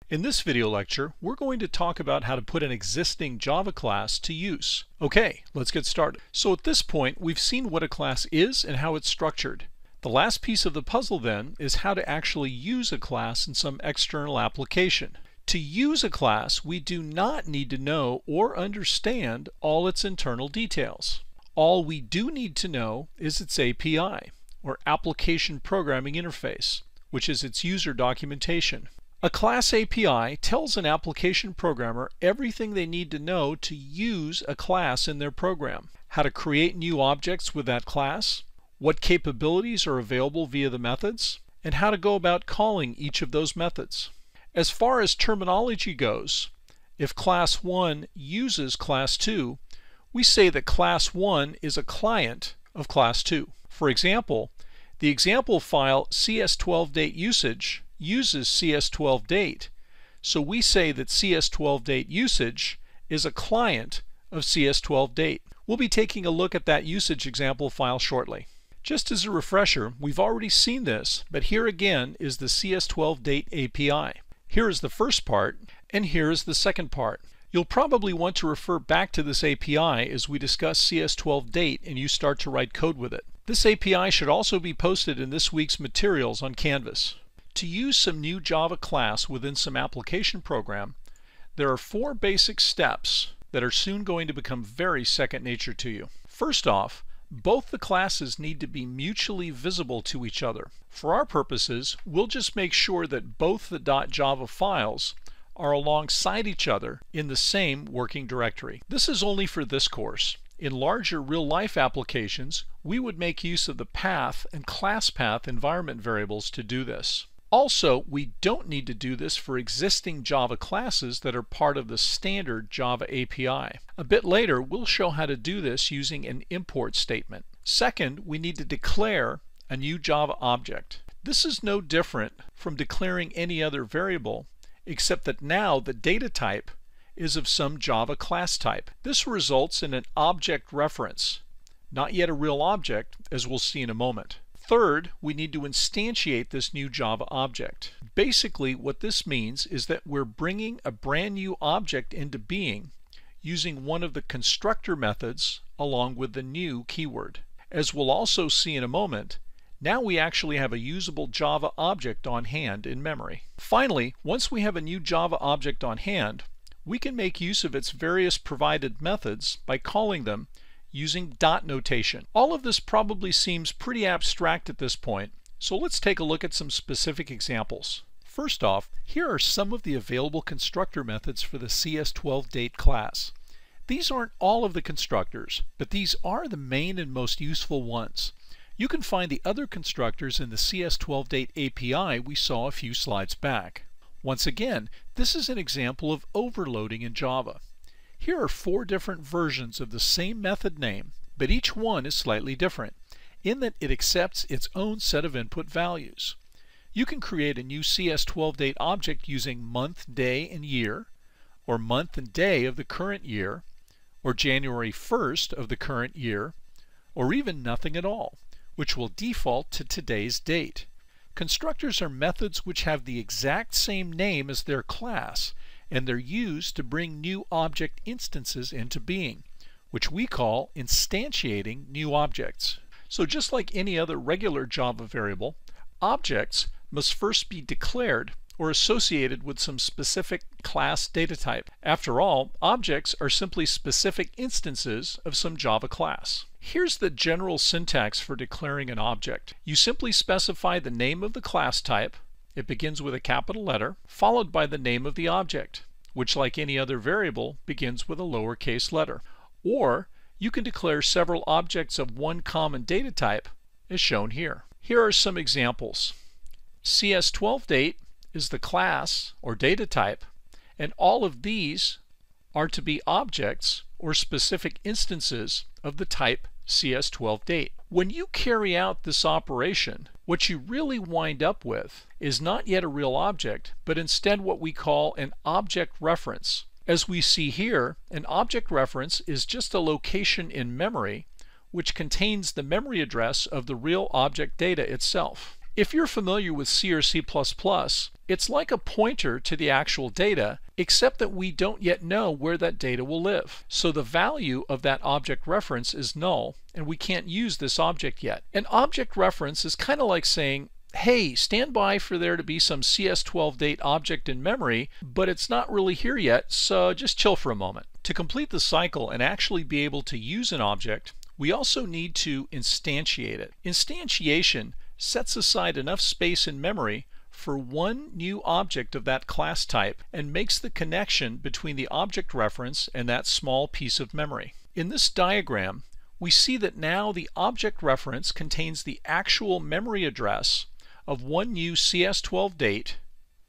In this video lecture, we're going to talk about how to put an existing Java class to use. Okay, let's get started. So at this point, we've seen what a class is and how it's structured. The last piece of the puzzle then is how to actually use a class in some external application. To use a class, we do not need to know or understand all its internal details. All we do need to know is its API, or Application Programming Interface, which is its user documentation. A class API tells an application programmer everything they need to know to use a class in their program. How to create new objects with that class, what capabilities are available via the methods, and how to go about calling each of those methods. As far as terminology goes, if class 1 uses class 2, we say that class 1 is a client of class 2. For example, the example file cs12dateUsage uses cs12date, so we say that cs12dateUsage is a client of cs12date. We'll be taking a look at that usage example file shortly. Just as a refresher, we've already seen this, but here again is the cs12date API. Here is the first part, and here is the second part. You'll probably want to refer back to this API as we discuss cs12date and you start to write code with it. This API should also be posted in this week's materials on Canvas. To use some new Java class within some application program, there are 4 basic steps that are soon going to become very second nature to you. First off, both the classes need to be mutually visible to each other. For our purposes, we'll just make sure that both the .java files are alongside each other in the same working directory. This is only for this course. In larger real-life applications, we would make use of the path and class path environment variables to do this. Also, we don't need to do this for existing Java classes that are part of the standard Java API. A bit later, we'll show how to do this using an import statement. Second, we need to declare a new Java object. This is no different from declaring any other variable, except that now the data type is of some Java class type. This results in an object reference, not yet a real object, as we'll see in a moment. Third, we need to instantiate this new Java object. Basically, what this means is that we're bringing a brand new object into being using one of the constructor methods along with the new keyword. As we'll also see in a moment, now we actually have a usable Java object on hand in memory. Finally, once we have a new Java object on hand, we can make use of its various provided methods by calling them using dot notation. All of this probably seems pretty abstract at this point, so let's take a look at some specific examples. First off, here are some of the available constructor methods for the cs12date class. These aren't all of the constructors, but these are the main and most useful ones. You can find the other constructors in the cs12date API we saw a few slides back. Once again, this is an example of overloading in Java. Here are 4 different versions of the same method name, but each one is slightly different in that it accepts its own set of input values. You can create a new cs12date object using month, day, and year, or month and day of the current year, or January 1st of the current year, or even nothing at all, which will default to today's date. Constructors are methods which have the exact same name as their class, and they're used to bring new object instances into being, which we call instantiating new objects. So just like any other regular Java variable, objects must first be declared or associated with some specific class data type. After all, objects are simply specific instances of some Java class. Here's the general syntax for declaring an object. You simply specify the name of the class type. It begins with a capital letter, followed by the name of the object, which, like any other variable, begins with a lowercase letter. Or you can declare several objects of one common data type, as shown here. Here are some examples. cs12date is the class or data type, and all of these are to be objects or specific instances of the type cs12date. When you carry out this operation, what you really wind up with is not yet a real object, but instead what we call an object reference. As we see here, an object reference is just a location in memory which contains the memory address of the real object data itself. If you're familiar with C or C++, It's like a pointer to the actual data, except that we don't yet know where that data will live. So the value of that object reference is null, and we can't use this object yet. An object reference is kind of like saying, hey, stand by for there to be some CS12 date object in memory, but it's not really here yet, so just chill for a moment. To complete the cycle and actually be able to use an object, we also need to instantiate it. Instantiation sets aside enough space in memory for one new object of that class type and makes the connection between the object reference and that small piece of memory. In this diagram, we see that now the object reference contains the actual memory address of one new CS12 date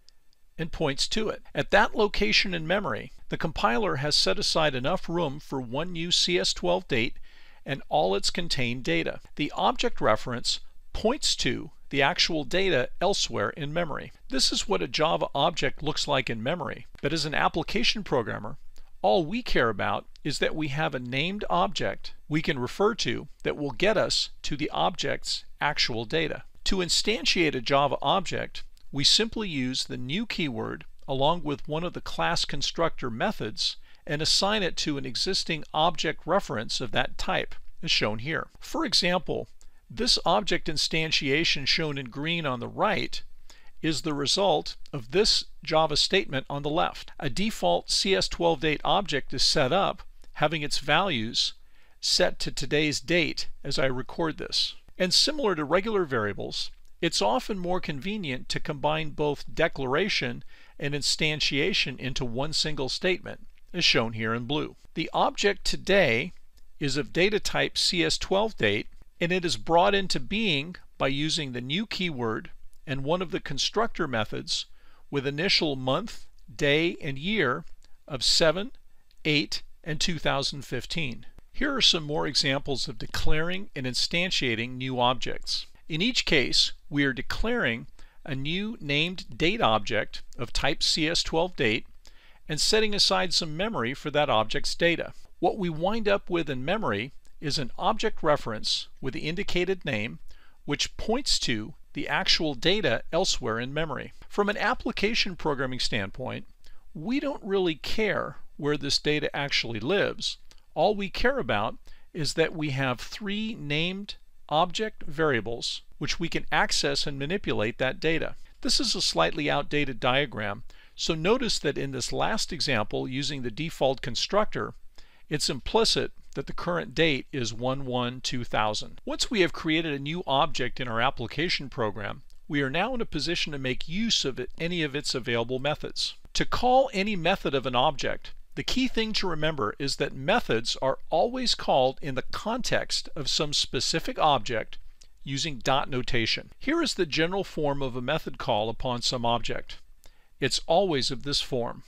and points to it. At that location in memory, the compiler has set aside enough room for one new CS12 date and all its contained data. The object reference points to the actual data elsewhere in memory. This is what a Java object looks like in memory, but as an application programmer, all we care about is that we have a named object we can refer to that will get us to the object's actual data. To instantiate a Java object, we simply use the new keyword along with one of the class constructor methods and assign it to an existing object reference of that type, as shown here. For example, this object instantiation shown in green on the right is the result of this Java statement on the left. A default CS12 date object is set up, having its values set to today's date as I record this. And similar to regular variables, it's often more convenient to combine both declaration and instantiation into one single statement, as shown here in blue. The object today is of data type CS12 date, and it is brought into being by using the new keyword and one of the constructor methods with initial month, day, and year of 7, 8, and 2015. Here are some more examples of declaring and instantiating new objects. In each case, we are declaring a new named date object of type CS12 date and setting aside some memory for that object's data. What we wind up with in memory is an object reference with the indicated name, which points to the actual data elsewhere in memory. From an application programming standpoint, we don't really care where this data actually lives. All we care about is that we have three named object variables which we can access and manipulate that data. This is a slightly outdated diagram, so notice that in this last example using the default constructor, it's implicit that the current date is 1/1/2000. Once we have created a new object in our application program, we are now in a position to make use of any of its available methods. To call any method of an object, the key thing to remember is that methods are always called in the context of some specific object using dot notation. Here is the general form of a method call upon some object. It's always of this form,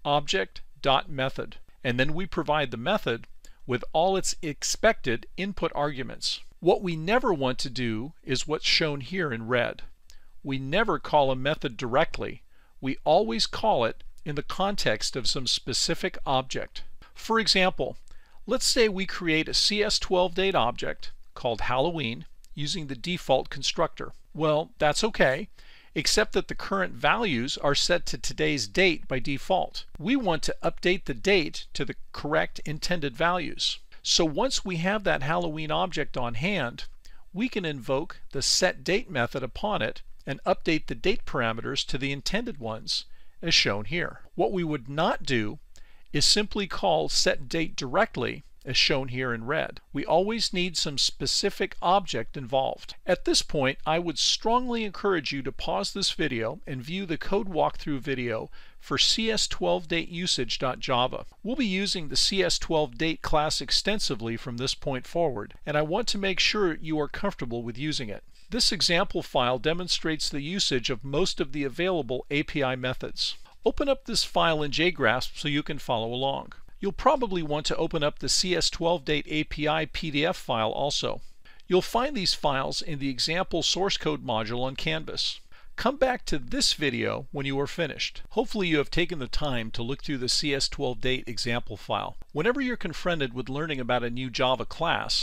object.method, and then we provide the method with all its expected input arguments. What we never want to do is what's shown here in red. We never call a method directly. We always call it in the context of some specific object. For example, let's say we create a CS12 date object called Halloween using the default constructor. Well, that's okay, except that the current values are set to today's date by default. We want to update the date to the correct intended values. So once we have that Halloween object on hand, we can invoke the setDate method upon it and update the date parameters to the intended ones, as shown here. What we would not do is simply call setDate directly, as shown here in red. We always need some specific object involved. At this point, I would strongly encourage you to pause this video and view the code walkthrough video for CS12dateUsage.java. We'll be using the CS12date class extensively from this point forward, and I want to make sure you are comfortable with using it. This example file demonstrates the usage of most of the available API methods. Open up this file in JGrasp so you can follow along. You'll probably want to open up the CS12date API PDF file also. You'll find these files in the example source code module on Canvas. Come back to this video when you are finished. Hopefully you have taken the time to look through the CS12date example file. Whenever you're confronted with learning about a new Java class,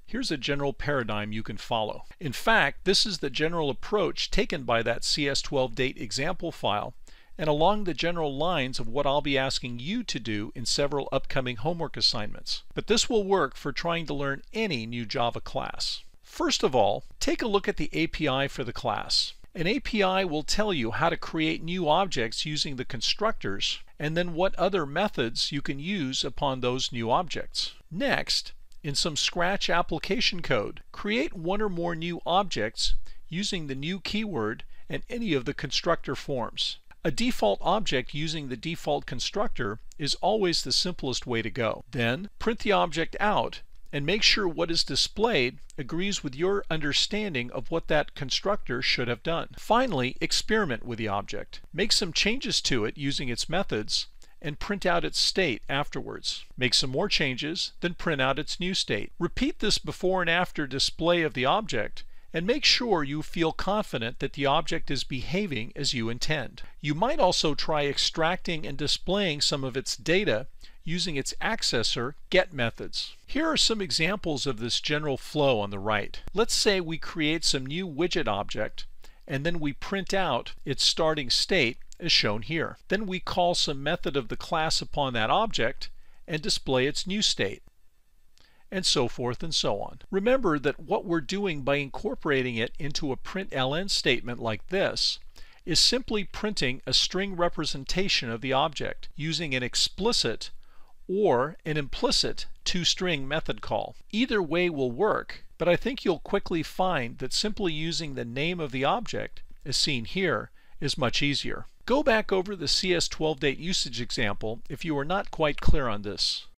Here's a general paradigm you can follow. In fact, this is the general approach taken by that CS12date example file, and along the general lines of what I'll be asking you to do in several upcoming homework assignments. But this will work for trying to learn any new Java class. First of all, take a look at the API for the class. An API will tell you how to create new objects using the constructors, and then what other methods you can use upon those new objects. Next, in some Scratch application code, create one or more new objects using the new keyword and any of the constructor forms. A default object using the default constructor is always the simplest way to go. Then print the object out and make sure what is displayed agrees with your understanding of what that constructor should have done. Finally, experiment with the object. Make some changes to it using its methods and print out its state afterwards. Make some more changes, then print out its new state. Repeat this before and after display of the object, and make sure you feel confident that the object is behaving as you intend. You might also try extracting and displaying some of its data using its accessor get methods. Here are some examples of this general flow on the right. Let's say we create some new widget object, and then we print out its starting state as shown here. Then we call some method of the class upon that object and display its new state, and so forth and so on. Remember that what we're doing by incorporating it into a println statement like this is simply printing a string representation of the object using an explicit or an implicit toString method call. Either way will work, but I think you'll quickly find that simply using the name of the object, as seen here, is much easier. Go back over the CS12date usage example if you are not quite clear on this.